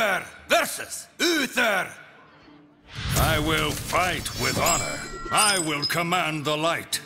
Uther versus Uther! I will fight with honor. I will command the light.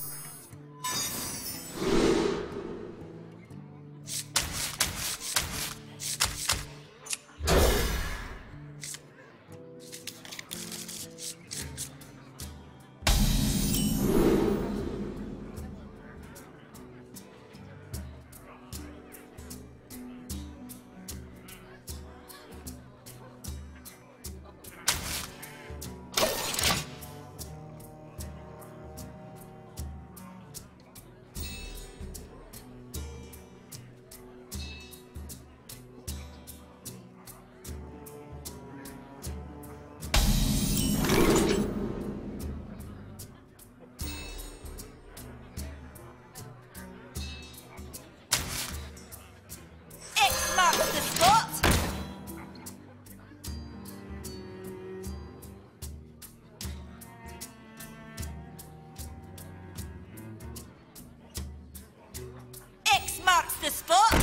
Marks the spot.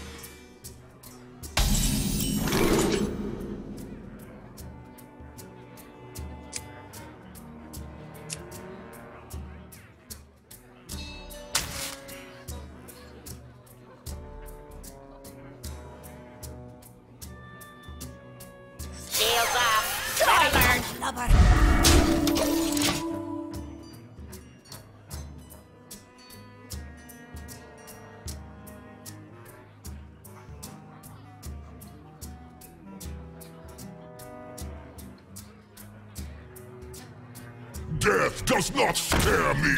Shields off. Ready, burn. Lubber. Death does not scare me!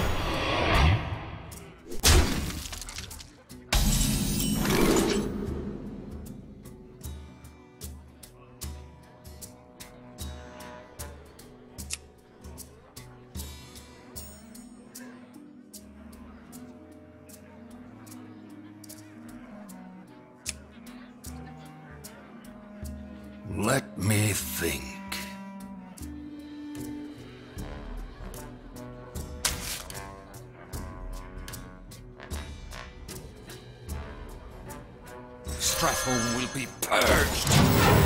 Let me think. Stratholme will be purged.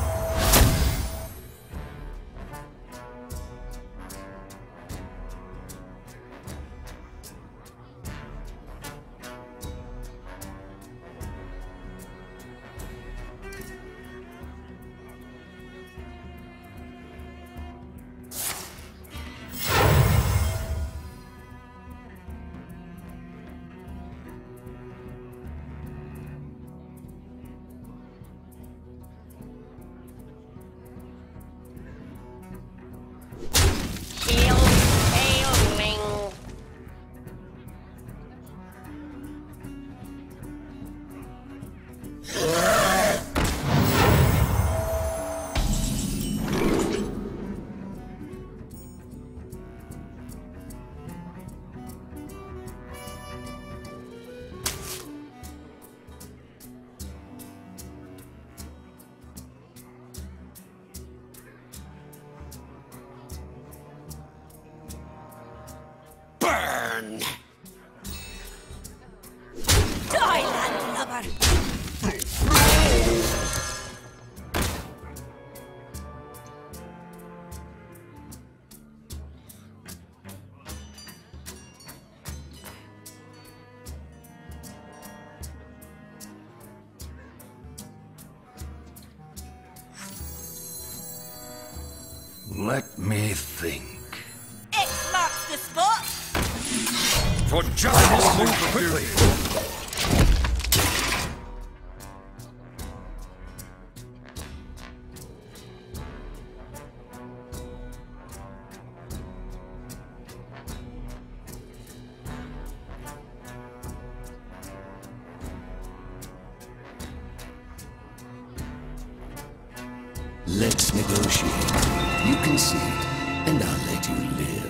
Burn! Die, landlubber! Let me think. X marks the spot! For justice, move quickly! Let's negotiate. You concede, and I'll let you live.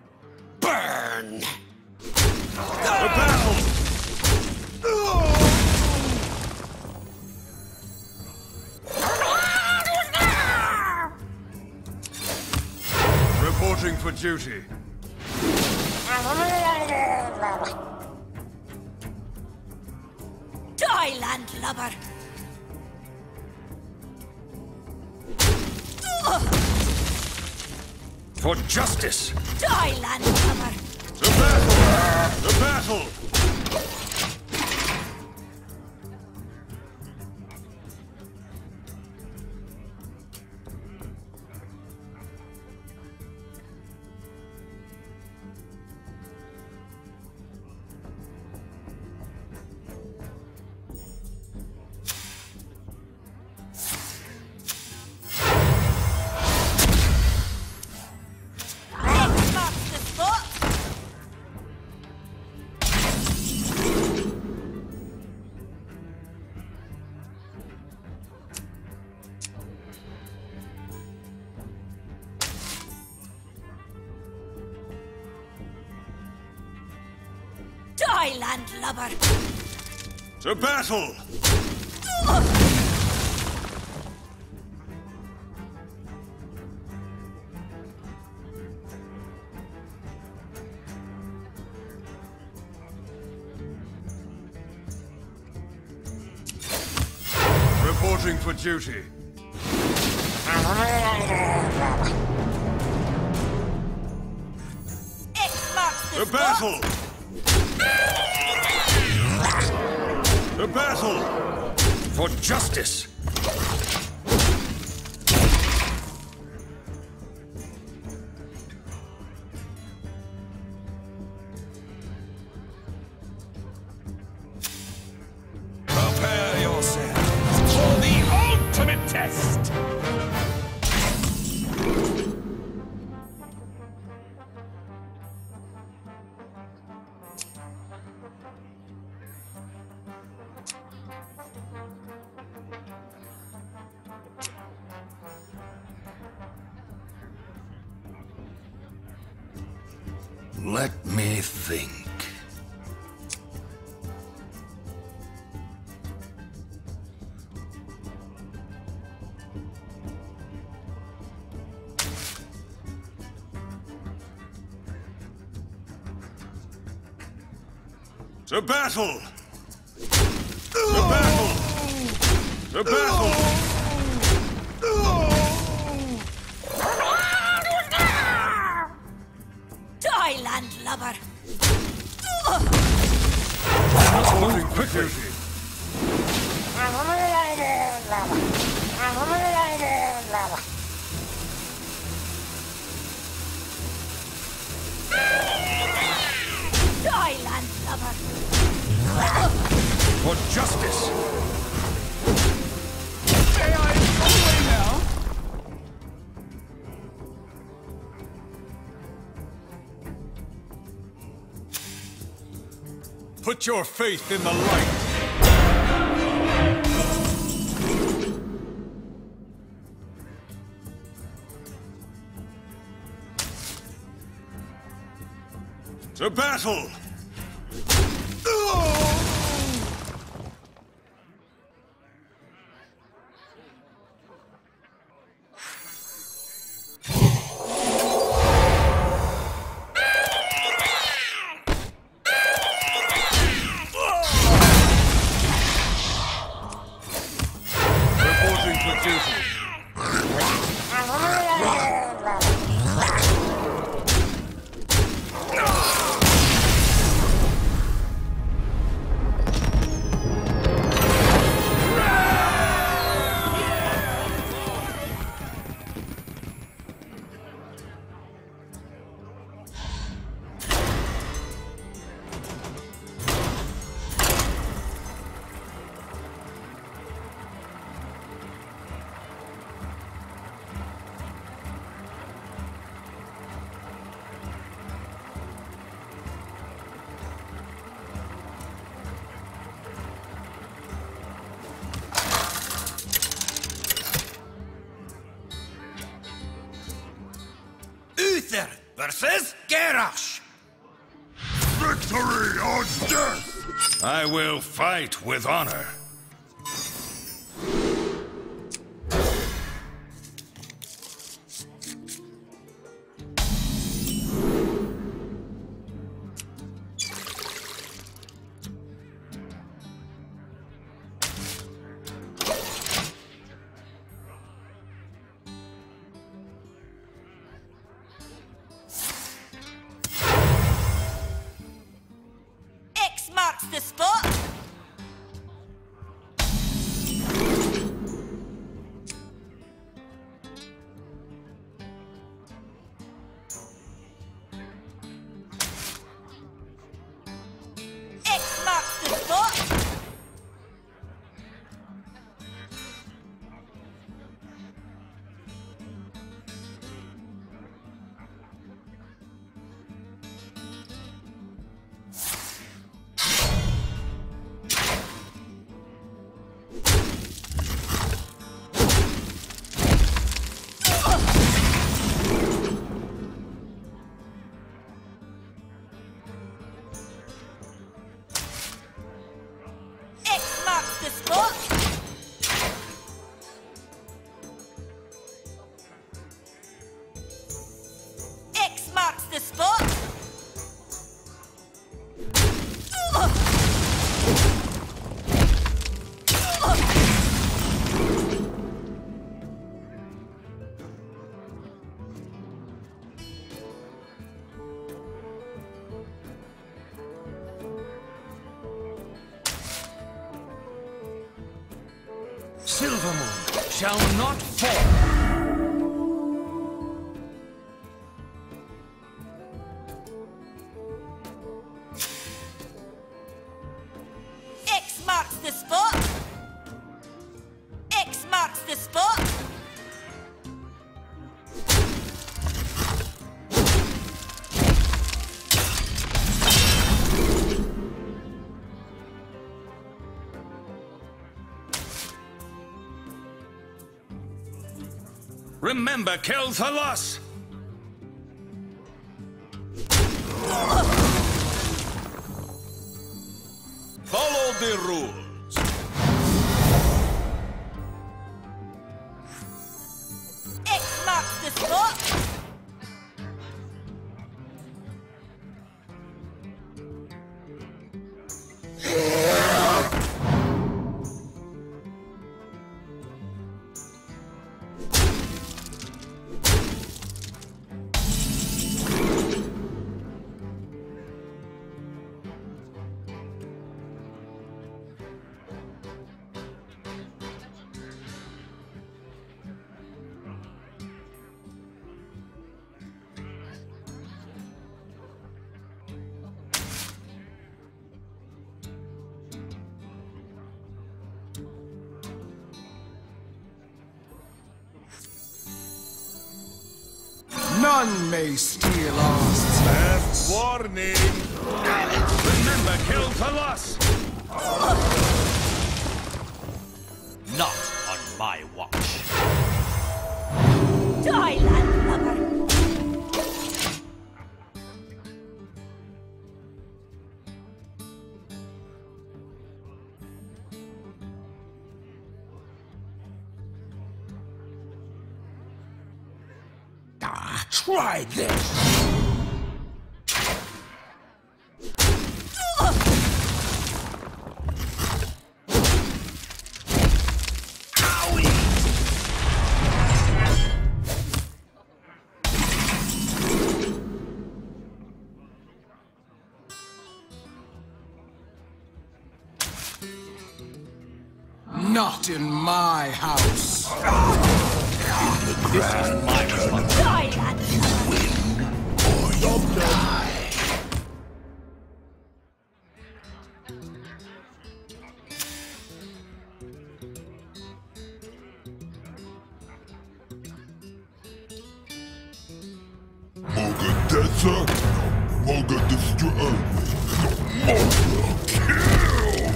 Burn! The battle! Reporting for duty. Die, landlubber! For justice! Die, landlubber! The battle! The battle! X marks the spot! Die, landlubber! To battle! Reporting for duty. X marks the The spot! battle! The battle! For justice! Prepare yourself for the ultimate test! Let me think. To battle! To battle! To battle! Die, landlubber! Moving quickly! Die, landlubber! For justice! Put your faith in the light! To battle! Reporting for duty. Uther versus Garrosh. Victory or death! I will fight with honor. marks the spot. X marks the spot. X marks the spot. X marks the spot. Silvermoon shall not fall. X marks the spot. X marks the spot. Remember Kel'Thuzad! Follow the rules. X marks the spot. None may steal us. Left warning. Remember Kel'Thuzad! Not on my watch. Die, landlubber. Try this! Not in my house. This is my responsibility. Die, landlubber. Or you die. Mogadetsa, Moga destroy. Moga kill.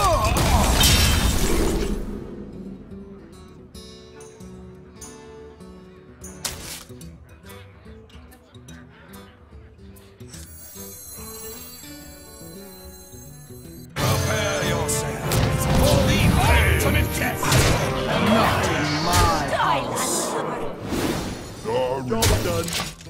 Prepare yourselves for the ultimate test! Not in my Die, house. landlubber. Sorry. Job done.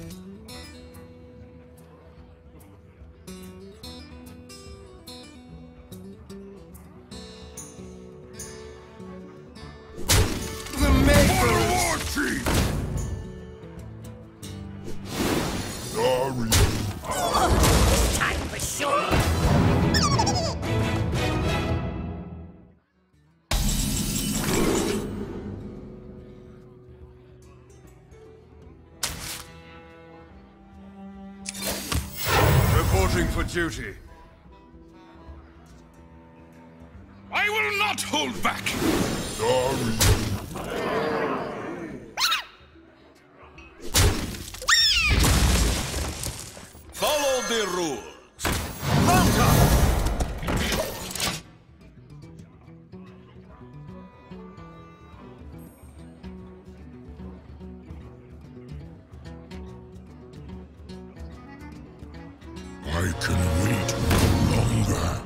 The makers. War chief. Sorry. Time for showing. Reporting for duty. I will not hold back! Sorry. Follow the rules. I can wait no longer.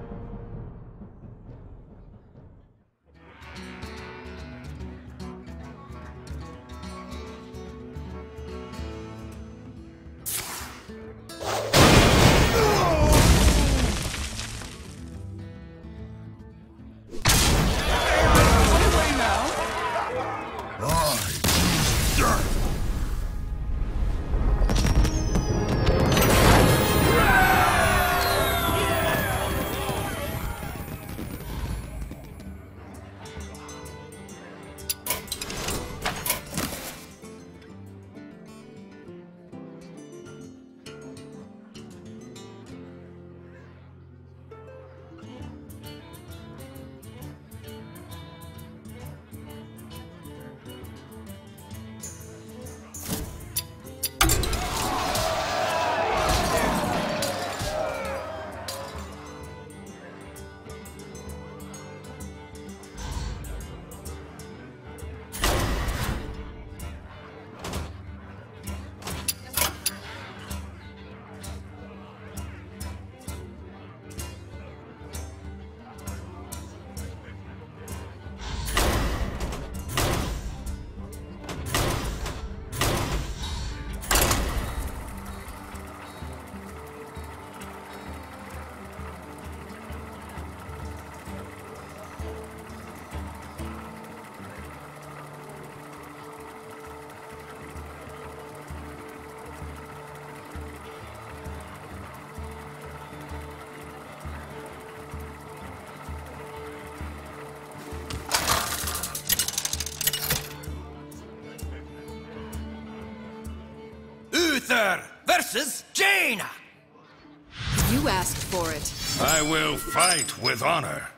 Uther versus Jaina! You asked for it. I will fight with honor.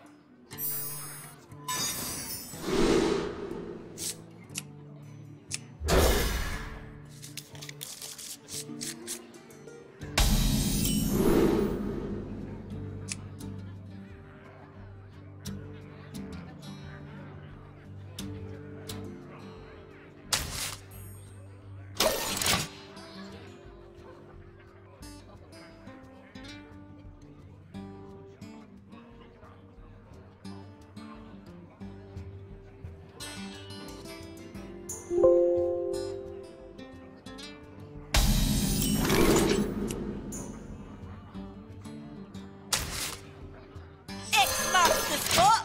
X marks the spot.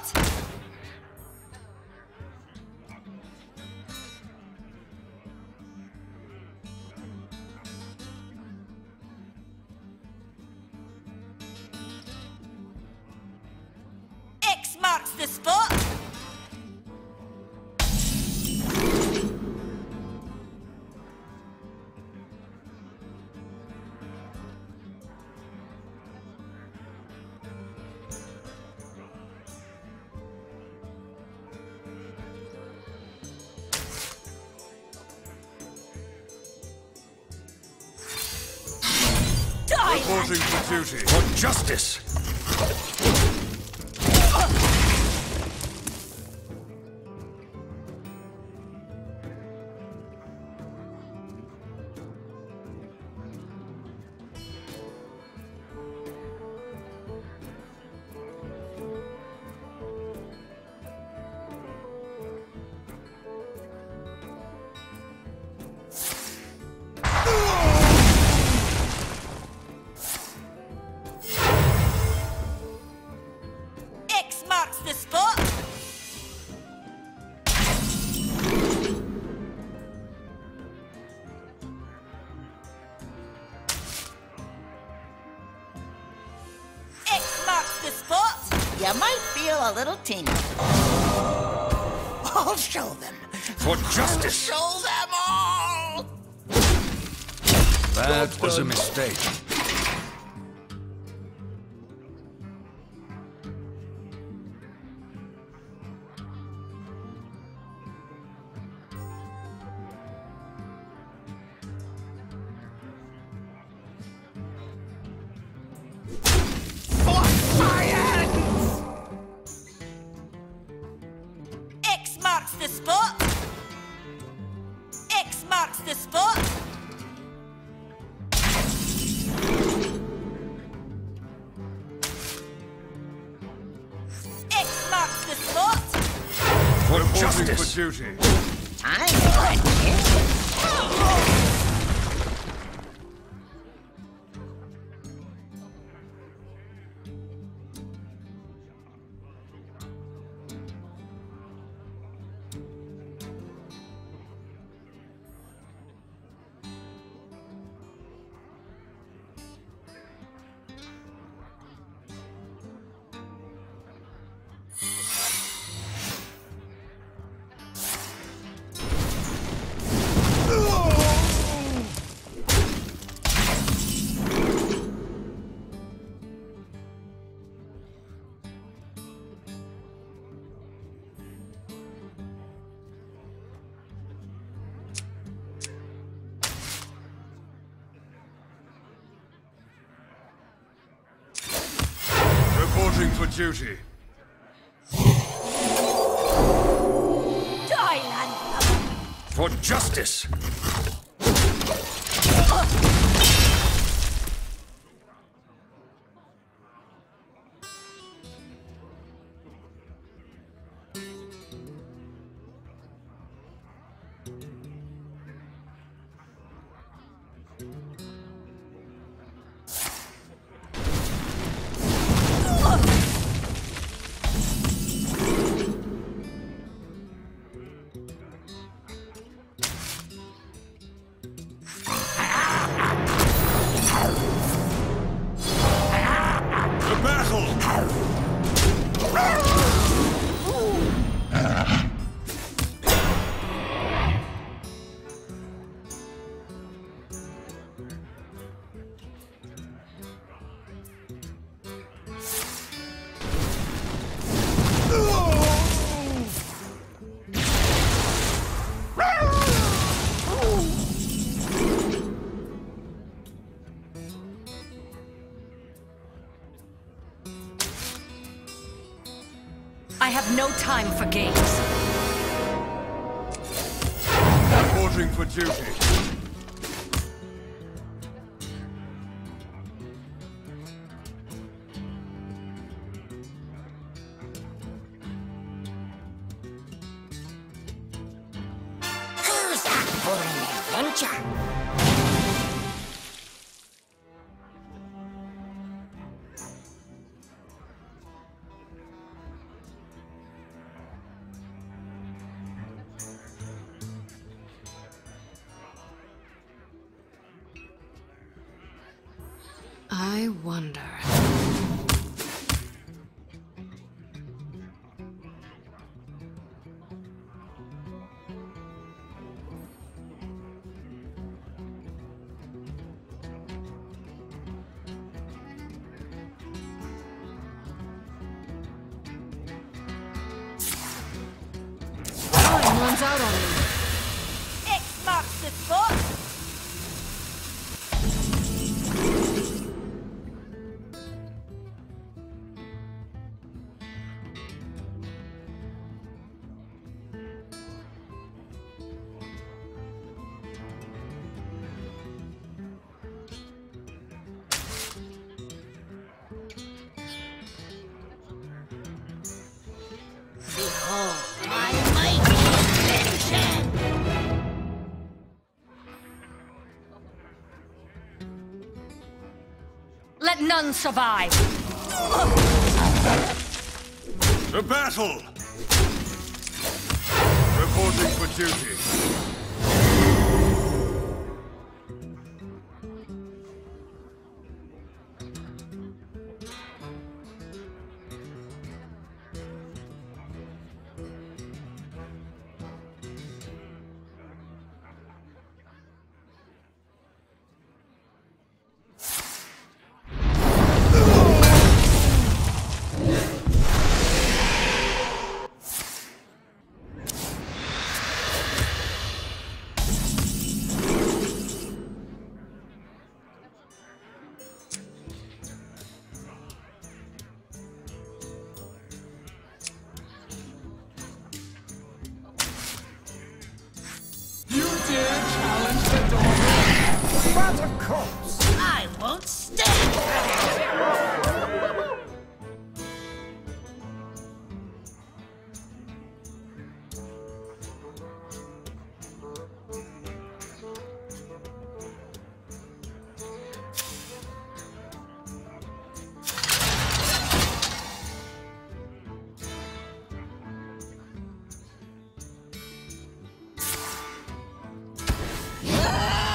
X marks the spot. Reporting for duty. For justice! X marks the spot. X marks the spot. You might feel a little tingle. I'll show them. For justice! Show them all! That was a mistake. For Reporting justice. for duty. Time for a change. Reporting for duty. Die, landlubber. For justice. The battle! I have no time for games. Reporting for duty. Who's up for an adventure? I wonder. Time runs out on me. X marks the spot. Behold, my mighty invention! Let none survive. The battle! Reporting for duty.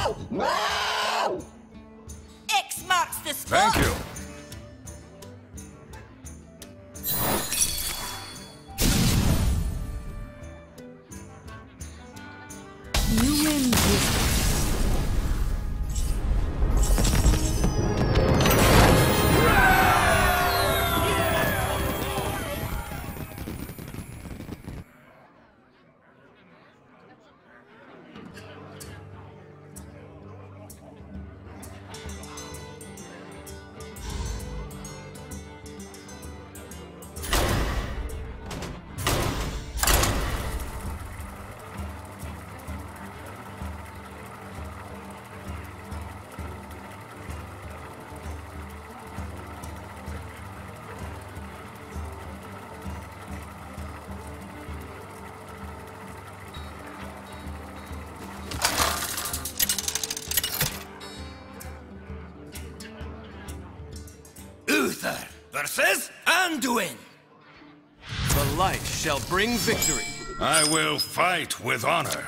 X marks the spot. Thank you. You win this. Uther versus Anduin. The light shall bring victory. I will fight with honor.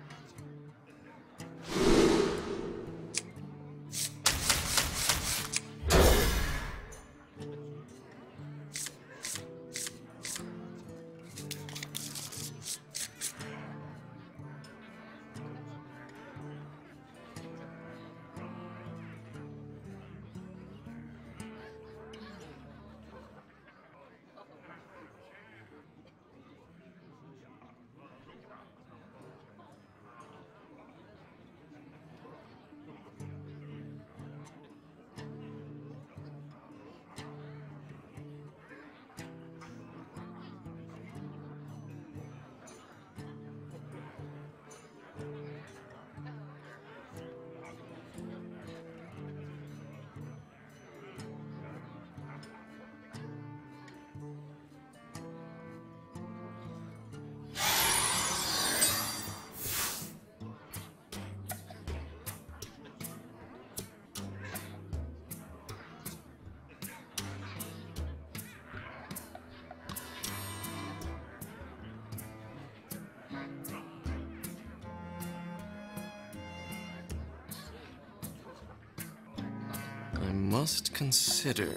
I must consider.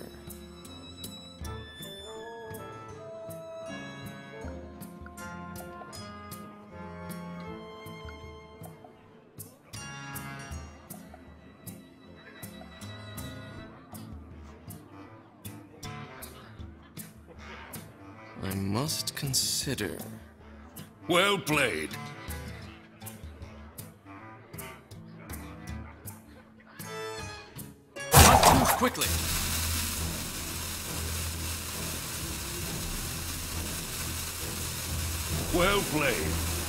I must consider. Well played. Move quickly. Well played.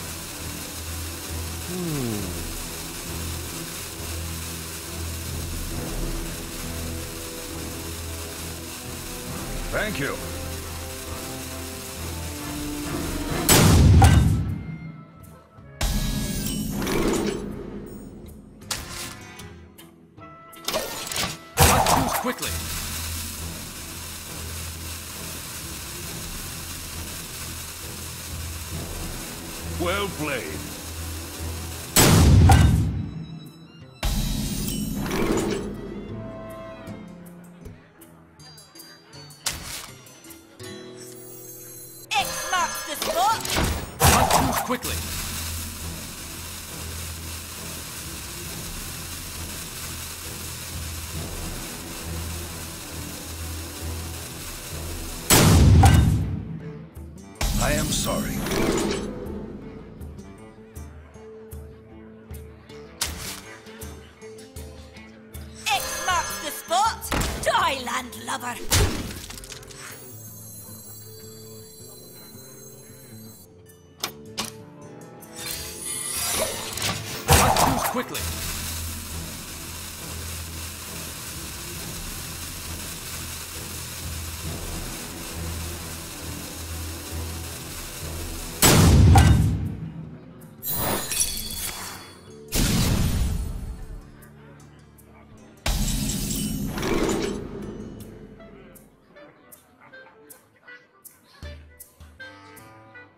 Thank you. Quickly. Well played. X marks the spot. Move quickly. I am sorry. X marks the spot. Die, land lover. Move quickly.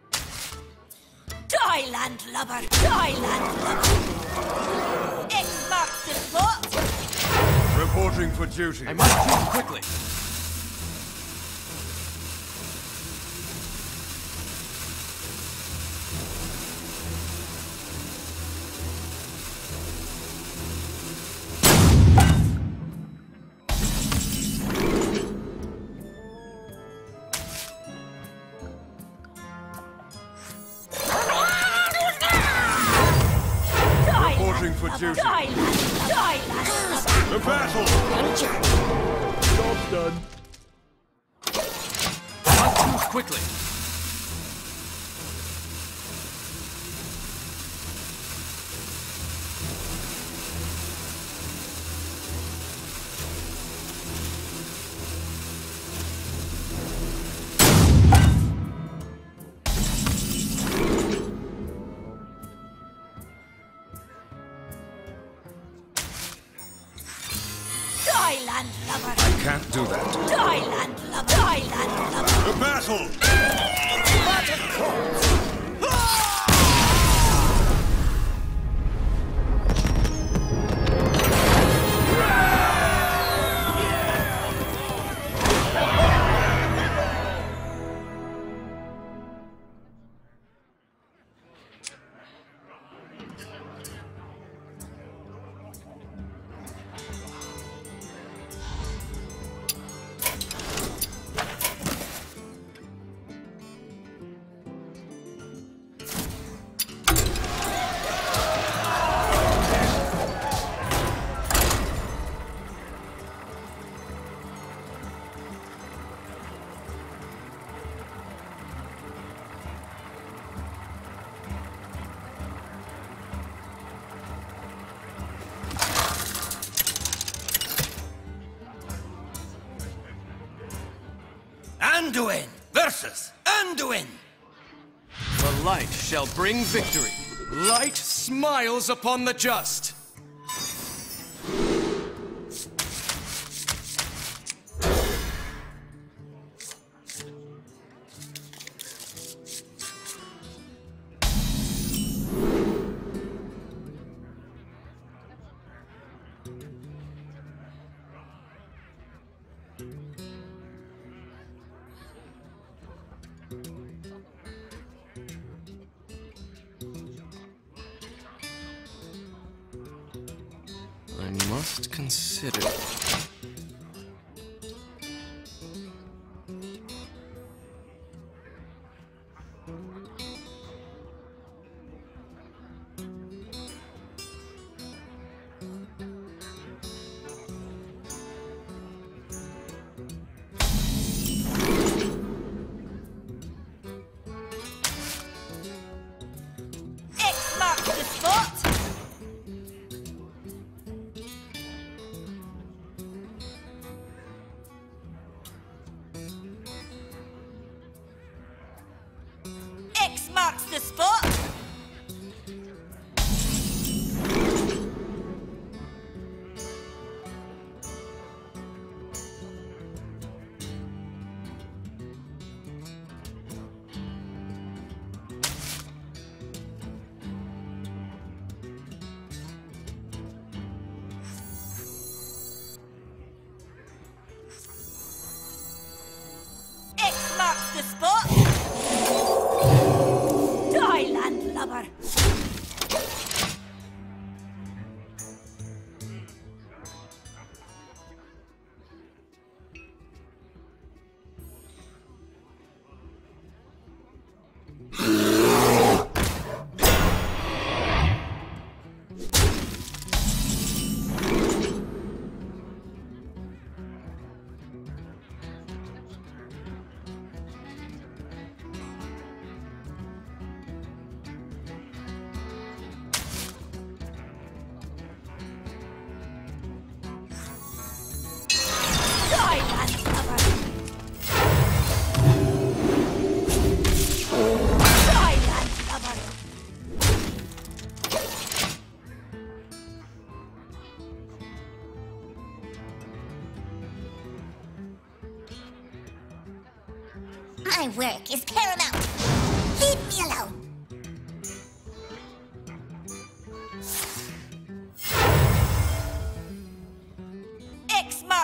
Die, land lover. Die, land lover. X marks for duty. I must choose quickly. Reporting for duty. The battle! Job's done. I must choose quickly. Die, landlubber! I can't do that. Die, landlubber! Die, landlubber! The battle! Anduin versus Anduin! The light shall bring victory. Light smiles upon the just. I must consider. X marks the spot! X marks the spot! X marks the spot! Die, landlubber! Die, landlubber! Die, landlubber! My work is paramount. Leave me alone. X marks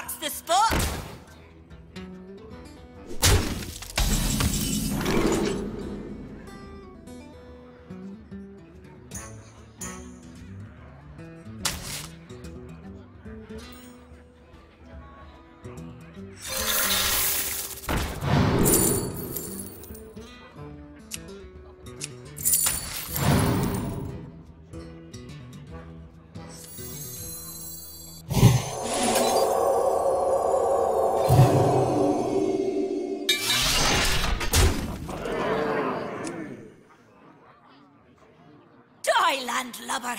landlubber.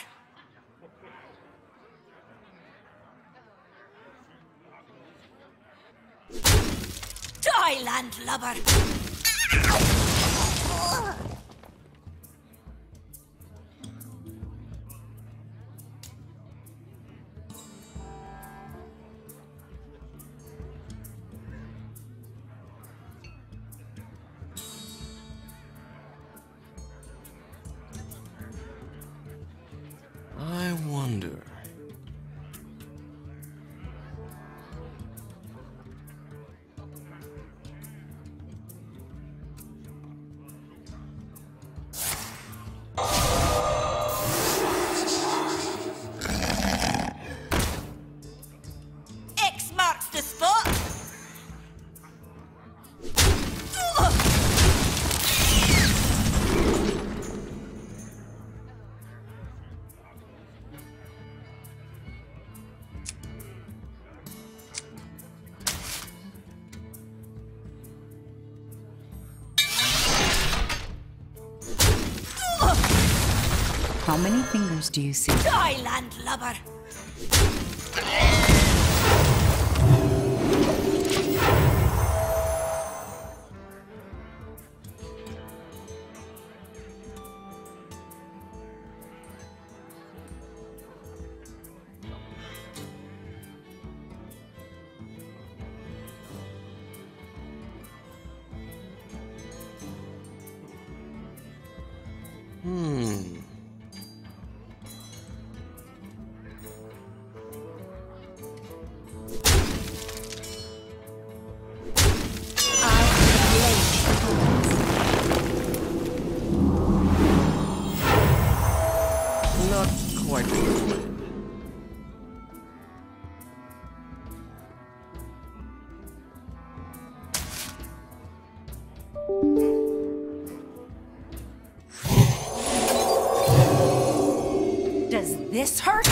Die, landlubber. I wonder. X marks the spot. How many fingers do you see? Die, landlubber. Not quite this way. Does this hurt?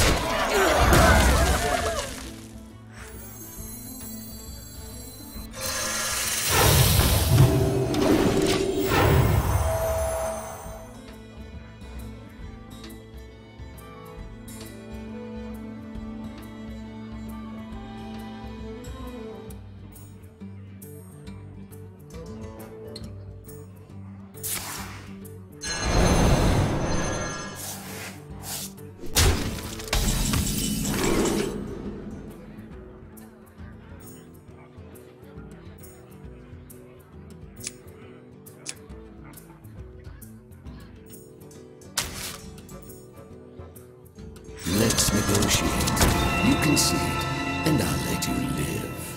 Let's negotiate. You concede, and I'll let you live.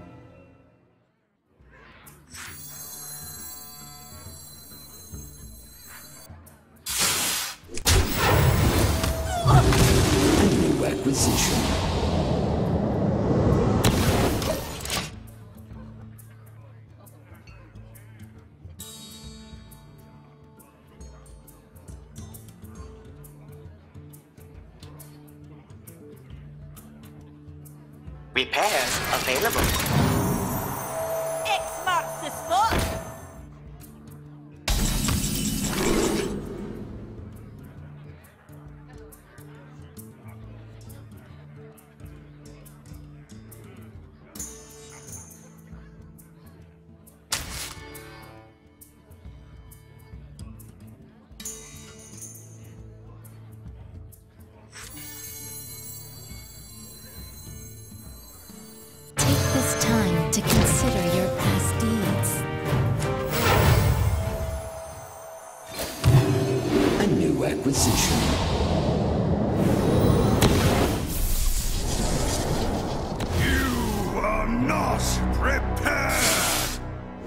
A new acquisition. Repairs available. X marks the spot. This time to consider your past deeds. A new acquisition. You are not prepared!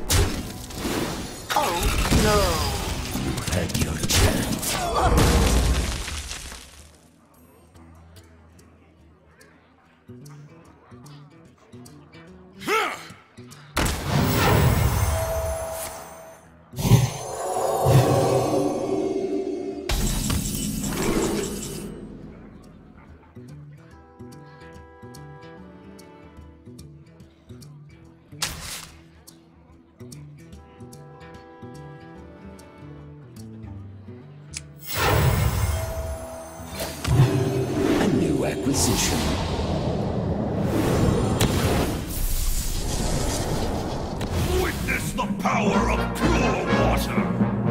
Oh, no. You had your chance. acquisition. Witness the power of pure water!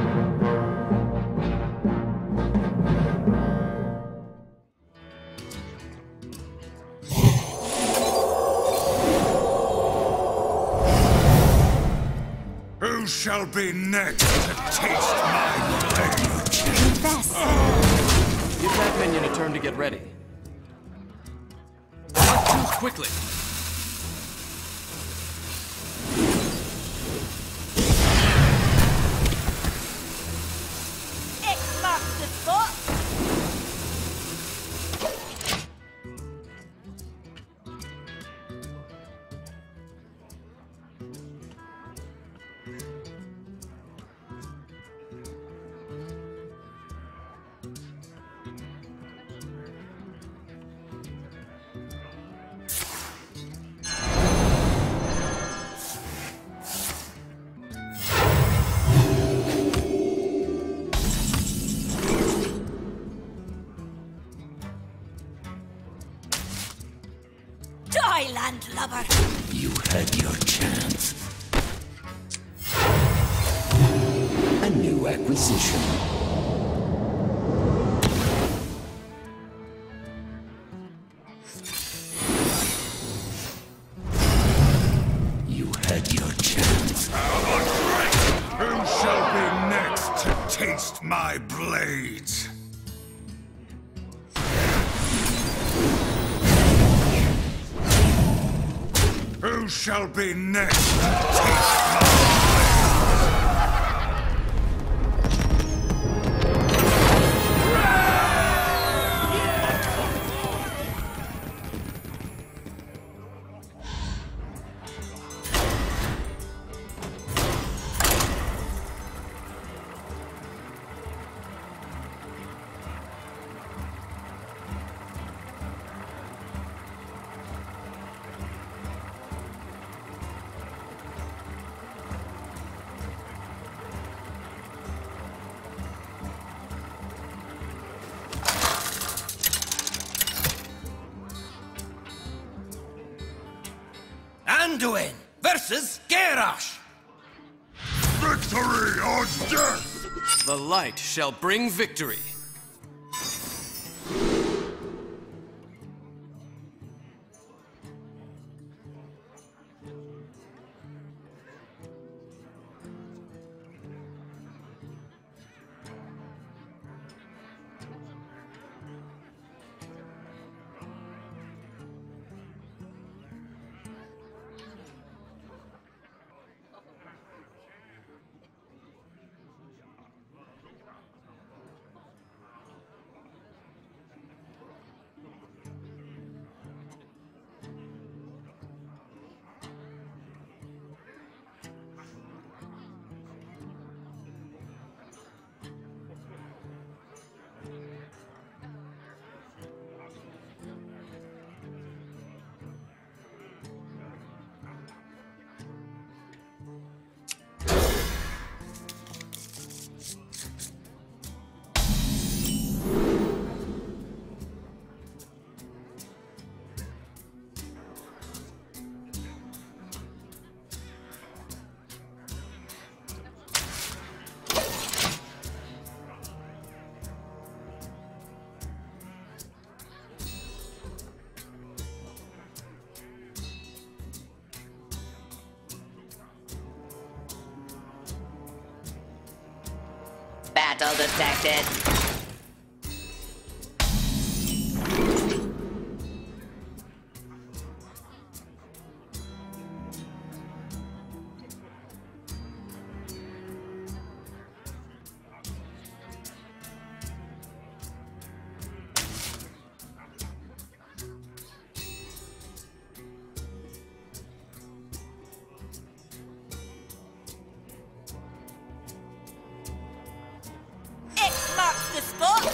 Who shall be next to taste my blade? Confess. Give that minion a turn to get ready. Not too quickly. X marks the spot. Die, landlubber! You had your chance. A new acquisition. You had your chance. Who shall be next to taste my blades? Who shall be next to taste my Anduin versus Garrosh! victory or death! The light shall bring victory. Battle detected. X marks the spot.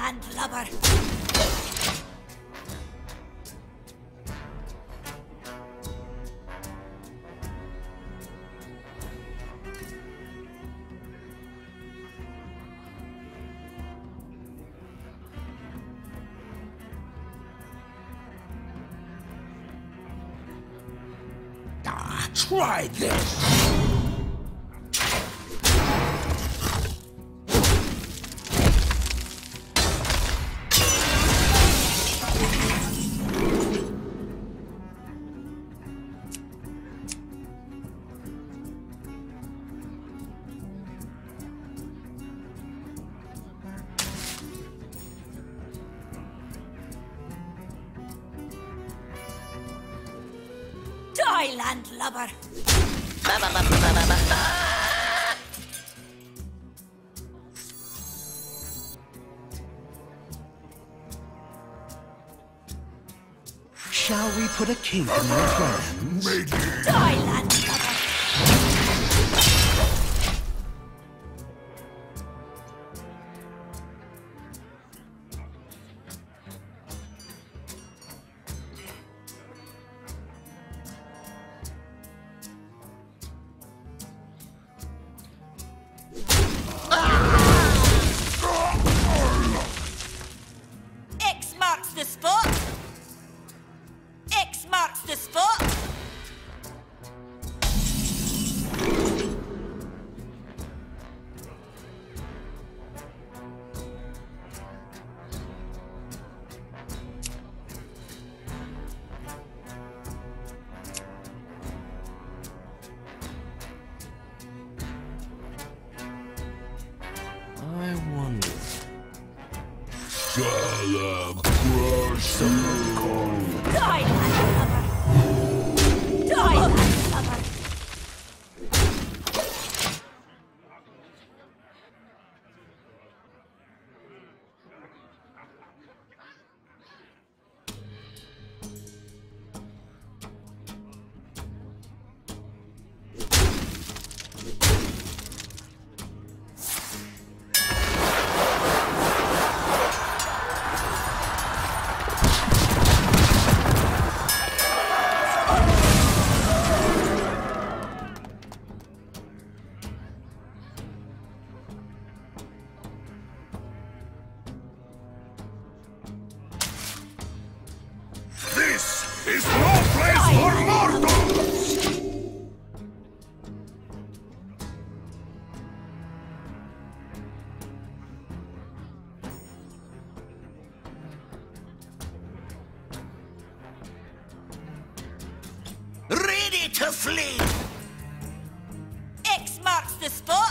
landlubber! Try this! Die, landlubber! Shall we put a kink in your plans? Die, landlubber! X marks the spot! X marks the spot! I wonder. Die, landlubber! Die, landlubber! This is no place for mortals! Ready to flee! X marks the spot!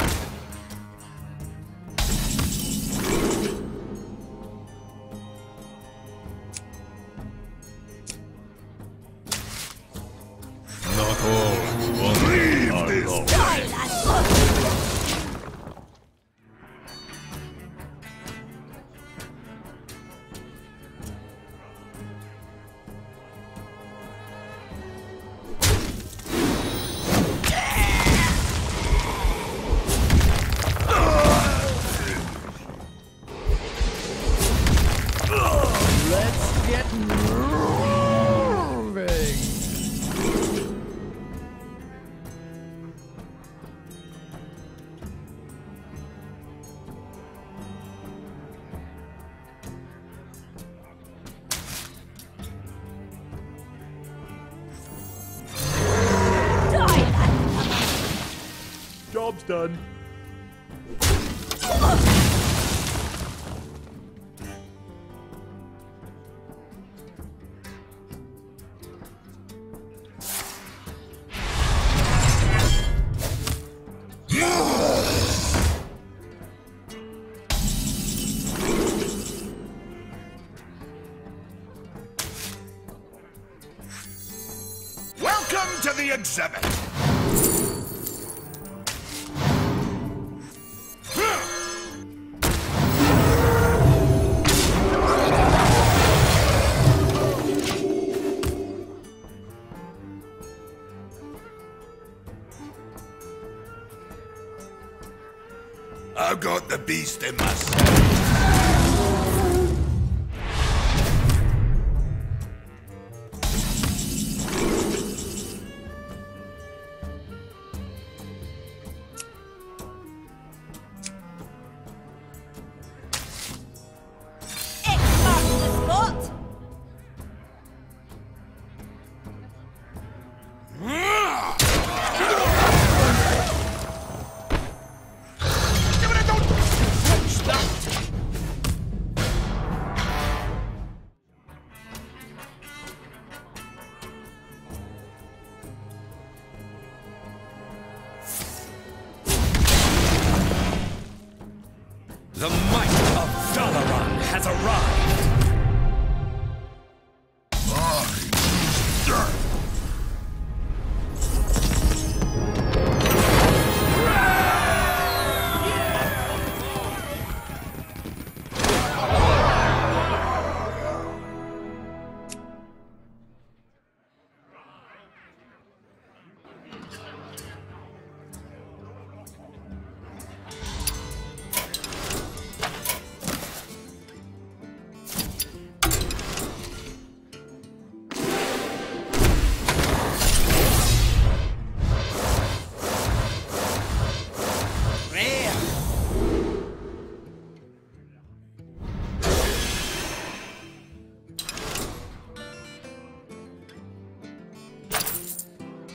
Not all leave this Die, landlubber! Let's get moving. Die, landlubber! Job's done. Welcome to the exhibit! I've got the beast in my sight.